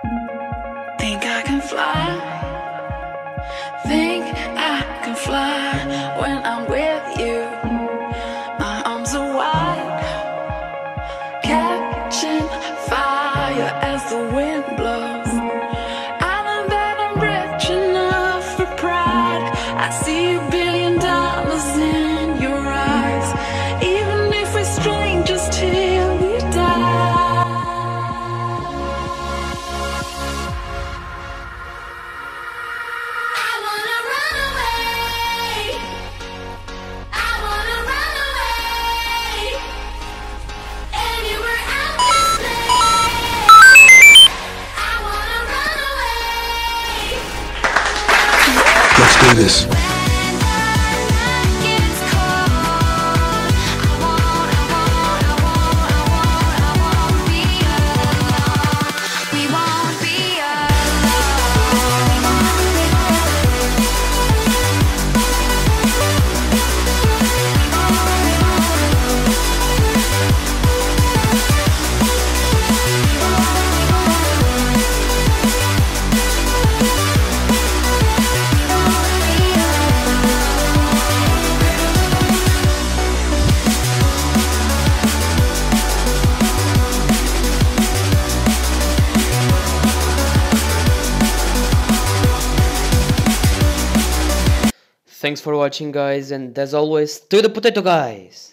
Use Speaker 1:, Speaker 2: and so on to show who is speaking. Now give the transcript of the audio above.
Speaker 1: Think I can fly. Think I can fly when I'm with you. My arms are wide, catching fire as the wind blows. I know that I'm rich enough for pride. I see $1 billion in your eyes, even if we're strangers till we die. I wanna run away. I wanna run away. Anywhere out this place. I wanna run away.
Speaker 2: Let's do this.
Speaker 3: Thanks for watching, guys, and as always, to the potato guys!